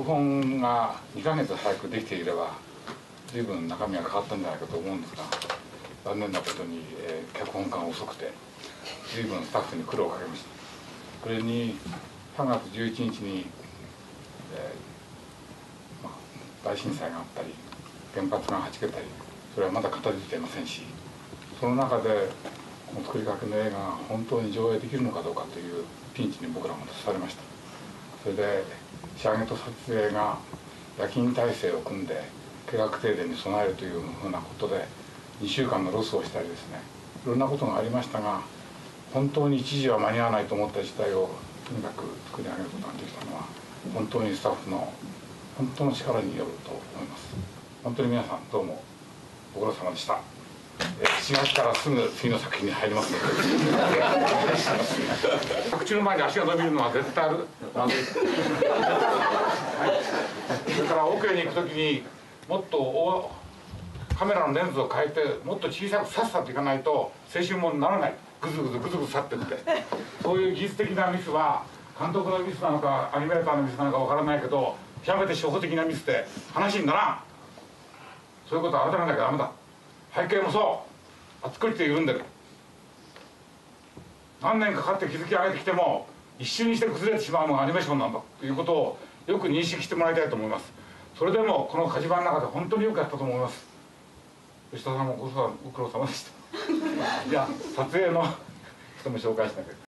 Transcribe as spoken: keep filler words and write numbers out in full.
本がにかげつ早くできていれば随分中身が変わったんじゃないかと思うんですが、残念なことに、えー、脚本家が遅くて随分スタッフに苦労をかけました。それにさんがつじゅういちにちに、えーまあ、大震災があったり原発がはちけたり、それはまだ片付いていませんし、その中でこの作りかけの映画が本当に上映できるのかどうかというピンチに僕らも立たされました。それで仕上げと撮影が夜勤体制を組んで計画停電に備えるというふうなことでにしゅうかんのロスをしたりですね、いろんなことがありましたが、本当に一時は間に合わないと思った事態をとにかく作り上げることができたのは本当にスタッフの本当の力によると思います。本当に皆さんどうもご苦労様でした。しがつからすぐ次の作品に入りますので作中の前に足が伸びるのは絶対あるまずい、はい、それからオケに行く時にもっと大カメラのレンズを変えてもっと小さくさっさといかないと青春ものにならない、グズグズグズグズ去っていって、そういう技術的なミスは監督のミスなのかアニメーターのミスなのかわからないけど、極めて初歩的なミスで話にならん、そういうことを改めなきゃダメだ。背景もそうあっくりと緩んでる、何年かかって築き上げてきても一瞬にして崩れてしまうのがアニメーションなんだということをよく認識してもらいたいと思います。それでもこの火事場の中で本当によくやったと思います。吉田さんもご苦労様でした。じゃあ撮影の人も紹介しなきゃ。